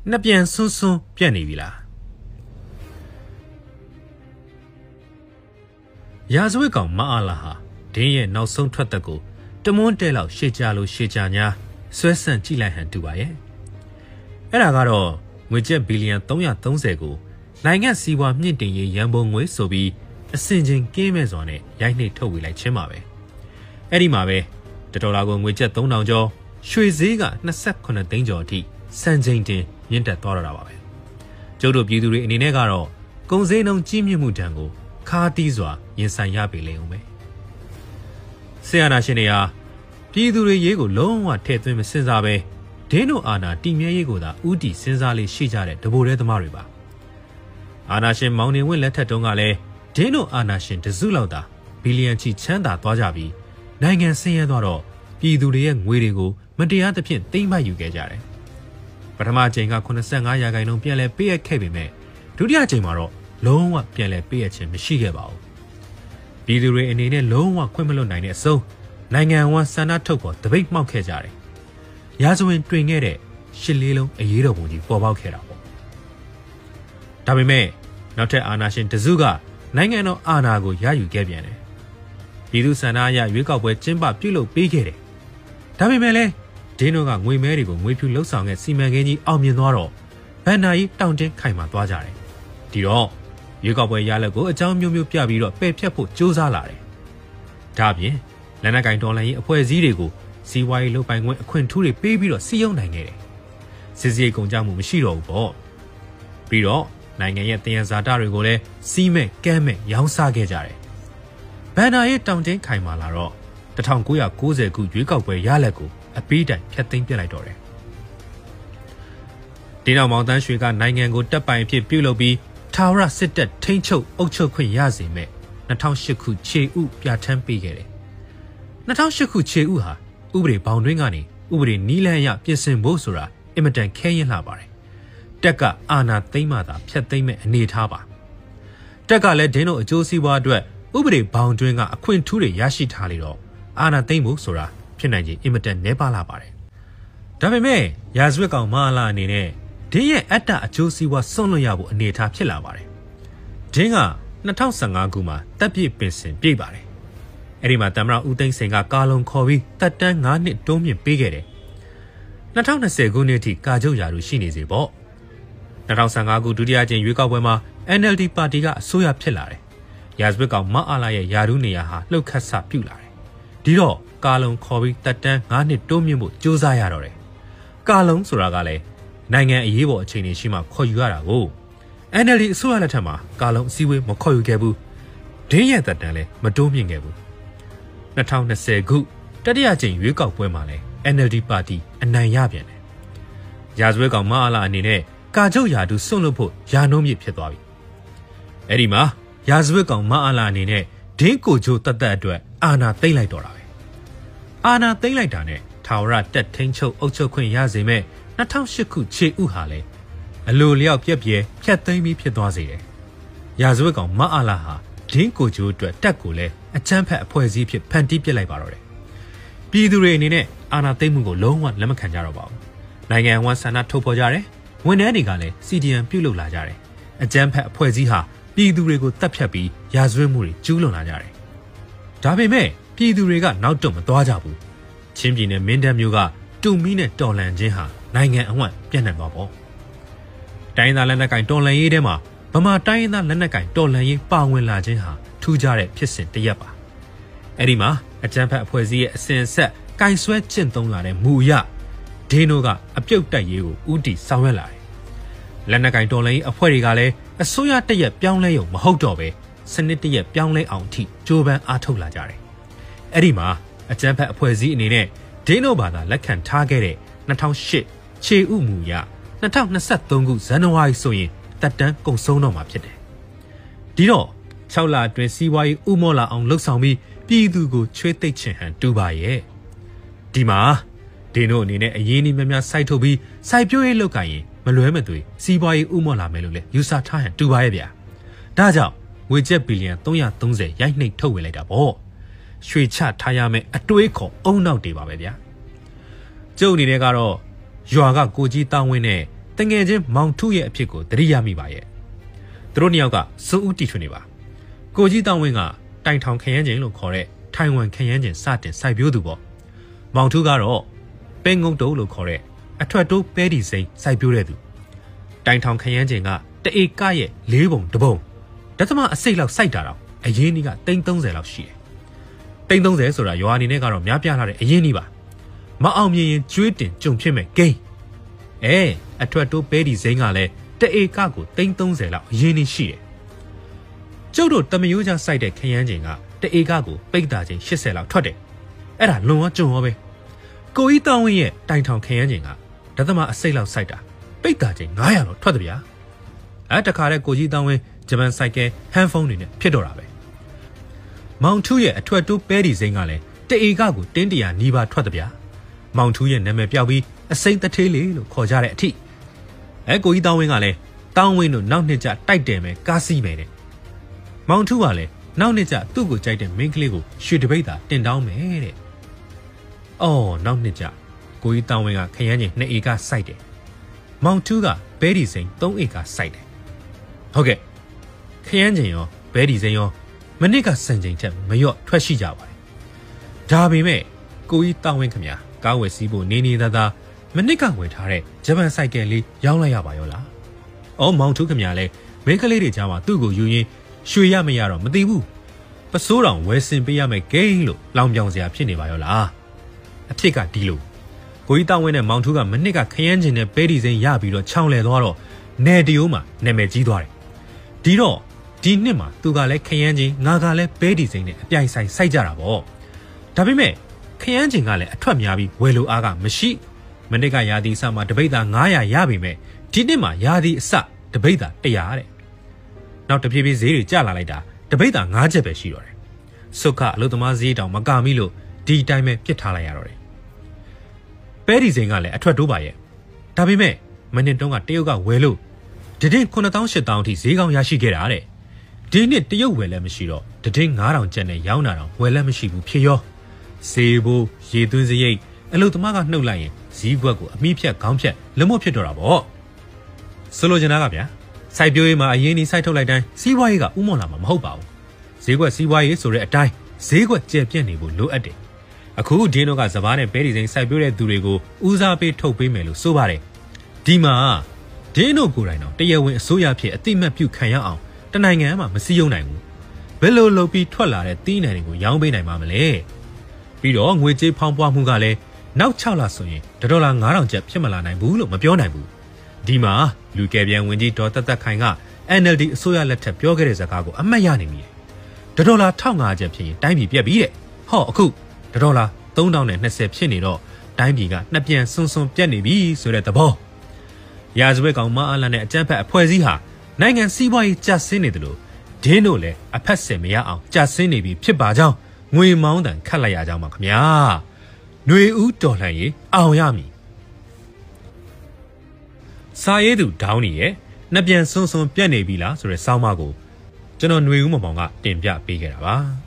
那边松松变你啦。亚洲讲马阿拉哈，天爷闹松出得过，这么带了谁家路谁家呢？虽然进来很多耶，哎那个咯，我这比连东亚东西个，那个希望面对也阳光为所比，甚至见面上呢，也你偷回来吃嘛呗。哎你嘛呗，这到那个我这东南角，水这个那啥可能等着提，三千天人家多了啦吧呗。就到比如的你那个咯，公司能见面不成个。卡地说，人生也被利用没？是啊，那些年啊，比如的一个老话太多没身上呗，电脑啊那地面一个的屋顶身上的写下来都不来的嘛了吧？啊那些忙年为了太重啊嘞，电脑啊那些的手老大，比连去强大多加比，那个生意多了，比如的也为了个，没这样的片顶牌有给家嘞。把他妈这个可能3个月个弄变来别开别卖，都这样子嘛咯。老话变来别钱没洗个包，比如说你那老话快没落来的时候，那个我三大头发特别冒开家嘞，也是为对眼的心里头一都不就包包开了不？大妹妹，那在阿那先得做个，那个no阿那个也有改变嘞，比如三大爷越搞不真把皮肉背开嘞，大妹妹嘞，这那个我买的个我皮肉上个西门给你熬面多了，本来一当真开嘛多家嘞，对哦。越搞不压了个张苗苗表皮了，被撇破揪杀来了。这边，那个当然也不会这个，是为了把我困土的被皮了使用那个嘞。是这公家母细肉不？比如那个也电视打那个嘞，西面、干面、洋沙给家嘞。本来也当真开嘛啦咯，这趟过呀过这个越搞不压了个，必然撇定别来着嘞。电脑网站学个那个得半片表了比。他话是的，天秋、欧秋困也是没，那趟是苦切乌别成背个嘞，那趟是苦切乌哈，乌不得帮人家呢，乌不得你来呀变成无数了，一么真开眼喇叭嘞，这个阿那对嘛的，偏对面你他吧，这个来电脑就是话对，乌不得帮人家困土的也是他哩咯，阿那对无数了，偏那些一么真你把喇叭嘞，大妹妹也是讲嘛啦你呢？这也一打就是我送了要不你他骗了吧嘞？这个那趟上阿姑嘛，特别变成别吧嘞。哎你嘛，咱们乌登生个加隆咖啡，特登俺那多面别个嘞。那趟那些姑娘提加州亚路西尼这包，那趟上阿姑独家件预告不嘛 ？NLD party 个所有骗来嘞，也是讲马阿拉也亚路尼亚哈老卡萨表来嘞。第二加隆咖啡特登俺那多面不就啥样了嘞？加隆说那个嘞。那个一波青年起码可以啊个，按那里所有的他妈，加隆思维没可以改不，这样的人嘞没多明改不，那他们是个，这里也真预告不嘛嘞 ，NLD party 难亚边嘞，亚洲讲马拉你呢，加州亚都送了破亚农业偏多位，哎你妈，亚洲讲马拉你呢，天国就得对阿那对来多了喂，阿那对来的呢，他话得天秋欧秋困亚什么？那趟是苦切乌哈嘞，路了撇撇对面撇多些嘞，也是讲马阿拉哈，天国就对德国嘞，整排破事撇盘地撇来巴了嘞。比如人呢，阿那对门个老王那么看家了吧？那个我上那突破家嘞，我那里个嘞 ，CDM 表露来家嘞，整排破事哈，比如那个特撇比也是木的九龙来家嘞。大妹妹，比如那个脑这么多家不？前边的缅甸有个东面的刀兰街哈。那个俺变难搞不，但是那那个多人一点嘛，爸妈但是那那个多人一把握拉近哈，出家的撇身第一把，哎你妈，整排破事现实，该说震动来的模样，电脑个表带也有无敌上回来，那那个多人一破的个嘞，所有第一表来有冇好做呗，甚至第一表来昂提，就办阿头来家嘞，哎你妈，整排破事你呢，电脑把它来看他给的，那套shit。切乌木呀，那趟那杀东古人话所以，特登共收那嘛撇的。第二，超拉对西外乌莫拉昂路上面，比如个缺对钱很多吧耶。第嘛，第二你呢？一年慢慢晒头皮，晒表也老干耶，没乱没对，西外乌莫拉没路嘞，有啥差很多吧耶别。大家为这比连东亚东西也能偷回来的不？水차他也没对口欧闹对吧别别。就你那个咯。ရွာကကိုကြီးတောင်းဝင်းနဲ့တငယ်ချင်းမောင်ထုရဲ့အဖြစ်ကိုသတိရမိပါရဲ့သူတို့နှစ်ယောက်ကစွန့်ဦးတီထွင်နေပါကိုကြီးတောင်းဝင်းကတိုင်ထောင်ခရမ်းကျင်လို့ခေါ်တဲ့ထိုင်ဝမ်ခရမ်းကျင်စတင်စိုက်ပျိုးသူပေါ့မောင်ထုကတော့ပင်ငုံတုံးလို့ခေါ်တဲ့အထွတ်တိုးပဲဒီစိမ်းစိုက်ပျိုးတဲ့သူတိုင်ထောင်ခရမ်းကျင်ကတအေကရဲ့၄ပုံတပုံဒသမအစိတ်လောက်စိုက်တာတော့အရင်ကြီးက330လောက်ရှိတယ်330ဆိုတာရွာအနေနဲ့ကတော့များပြားလာတဲ့အရင်ကြီးပါမအောင်မြင်ရင်ကျွေးတင်ကြုံဖြစ်မဲ့ဂိမ်းအထွတ်တိုးပဲဒီစိမ်းကလည်းတအေကကို330လောက်အရင်ကြီးရှိတယ်ကျုပ်တို့တမယိုးချစိုက်တဲ့ခရမ်းကျင်ကတအေကကိုပိတ်တာချင်း80လောက်ထွက်တယ်အဲ့ဒါလွန်ရောကြုံရောပဲကိုကြီးတောင်းဝင်းရဲ့တိုင်ထောင်ခရမ်းကျင်ကဒသမအစိတ်လောက်စိုက်တာပိတ်တာချင်း900လောက်ထွက်တယ်ဗျာတခါတဲ့ကိုကြီးတောင်းဝင်းဂျပန်စိုက်ကဲဟန်ဖုန်းတွေနဲ့ဖြစ်တော့တာပဲမောင်ထူးရဲ့အထွတ်တိုးပဲဒီစိမ်းကလည်းတအေကကိုတင်းတရာနီးပါးထွက်တယ်ဗျာမောင်ထူးရဲ့နာမည်ပြောက်ပြီးအစိမ့်တထေးလေးလို့ခေါ်ကြတဲ့အထိကိုကြီးတောင်းဝင်းကလည်းတောင်းဝင်းတို့နောက်နှစ်ကျတိုက်တယ်မယ်ကားစီးမယ်တဲ့မောင်ထူးကလည်းနောက်နှစ်ကျသူ့ကိုကြိုက်တဲ့မင်းကလေးကိုရွှေတပိတ်သာတင်တောင်းမယ်တဲ့နောက်နှစ်ကျကိုကြီးတောင်းဝင်းကခရမ်းကျင်2ဧကစိုက်တယ်မောင်ထူးကဘဲဒီစိမ်း3ဧကစိုက်တယ်ဟုတ်ကဲ့ခရမ်းကျင်ရောဘဲဒီစိမ်းရောမနစ်ကစံချိန်ချက်မလျော့ထွက်ရှိကြပါတယ်ဒါပေမဲ့ကိုကြီးတောင်းဝင်းခမကားဝယ်စီးဖို့နေနေသားသားမနစ်ကဝယ်ထားတဲ့ဂျပန်စိုက်ကယ်လေးရောင်းလိုက်ရပါရောလားမောင်ထူးခမလည်းမင်းကလေးတွေကြားမှာသူ့ကိုယူရင်းရွှေရမရတော့မသိဘူးပစိုးတောင်ဝယ်စင်ပေးရမယ်ဂိမ်းလို့လောင်ပြောင်စရာဖြစ်နေပါရောလားအဖြစ်ကဒီလိုကိုကြီးတောင်းဝင်းနဲ့မောင်ထူးကမနစ်ကခရမ်းကျင်နဲ့ပဲဒီစိမ်းရပြီးတော့ချောင်းလဲသွားတော့နယ်တရိုးမှာနာမည်ကြီးသွားတယ်ဒီတော့ဒီနှစ်မှာသူကလည်းခရမ်းကျင်ငါကလည်းပဲဒီစိမ်းနဲ့အပြိုင်ဆိုင်စိုက်ကြတာပေါ့ဒါပေမဲ့ခရမ်းကျင်ကလည်းအထွက်များပြီးဝယ်လိုအားကမရှိမနစ်ကရာသီအစမှာတပိတ်သား900ရပြီမဲ့ဒီနှစ်မှာရာသီအစတပိတ်သား100တဲ့နောက်တဖြည်းဖြည်းဈေးတွေကျလာလိုက်တာတပိတ်သား9ချက်ပဲရှိတော့တယ်စုခအလုသမားဈေးတောင်မကမိလို့ဒီအတိုင်းပဲပြစ်ထားလိုက်ရတော့တယ်ပဲဒီစိမ်းကလည်းအထွက်တိုးပါရဲ့ဒါပေမဲ့မနစ်တုန်းကတရုတ်ကဝယ်လို့တည်င်း9800အထိဈေးကောင်းရရှိခဲ့တာတဲ့ဒီနှစ်တရုတ်ဝယ်လည်းမရှိတော့တည်င်း9000ကျပ်နဲ့ရောင်းတာတော့ဝယ်လည်းမရှိဘူးဖြစ်ရောဈေးဘိုးရေသွင်းစရိတ်အလုသမားကနှုတ်လိုက်ရင်ဈေးကွက်ကိုအမိဖြတ်ခေါင်းဖြတ်လက်မဖြစ်တော့တာပေါ့ဆိုလိုချင်တာကဗျာစိုက်ပျိုးရေးမှာအရင်ဒီစိုက်ထုတ်လိုက်တိုင်းစီးပွားရေးကဥမော်လာမှာမဟုတ်ပါဘူးဈေးကွက်စီးပွားရေးဆိုတဲ့အတိုင်းဈေးကွက်ကျယ်ပြန့်နေဖို့လိုအပ်တယ်အခုဒင်းတို့ကစပားနဲ့ပဲဒီစိမ်းစိုက်ပျိုးတဲ့သူတွေကိုဦးစားပေးထုတ်ပေးမယ်လို့ဆိုပါတယ်ဒီမှာဒင်းတို့ကိုယ်တိုင်တော့တရားဝင်အစိုးရဖြစ်အတိမတ်ပြုခံရအောင်တနိုင်ငံမှာမစည်းရုံးနိုင်ဘူးဘယ်လိုလုပ်ပြီးထွက်လာတဲ့တီးနှံတွေကိုရောင်းပေးနိုင်မှာမလဲပြီးတော့ငွေကြေးဖောင်းပွားမှုကလည်းနောက်6လဆိုရင်ဒေါ်လာ9000ကျပ်ဖြစ်မလာနိုင်ဘူးလို့မပြောနိုင်ဘူးဒီမှာလူကယ်ပြန်ဝင်ကြီးဒေါ်သက်သက်ခိုင်က NLD အစိုးရလက်ထက်ပြောခဲ့တဲ့စကားကိုအမှတ်ရနေပြီဒေါ်လာ1500ကျပ်ဖြစ်ရင်တိုင်းပြည်ပြက်ပြီတဲ့အခုဒေါ်လာ3020ဖြစ်နေတော့တိုင်းပြည်ကနှစ်ပြန်စွန်းစွန်းပြက်နေပြီဆိုတဲ့သဘောရာဇဝတ်ကောင်မအားလနဲ့အကြမ်းဖက်အဖွဲ့အစည်းဟာနိုင်ငံစီးပွားရေးကျဆင်းနေတယ်လို့ဒင်းတို့လည်းအဖက်ဆင်မရအောင်ကျဆင်းနေပြီဖြစ်ပါကြောင်းငွေမောင်းတန်ခတ်လိုက်ရကြောင်းပါခင်ဗျာຫນွေဦးတော်လှန်ရေးအောင်ရမည်စာရေးသူဒေါင်းနီရဲ့နှစ်ပြန်စွန်းစွန်းပြက်နေပြီလားဆိုတဲ့စောင်းမကိုကျွန်တော်ຫນွေဦးမောင်မောင်ကတင်ပြပေးခဲ့တာပါ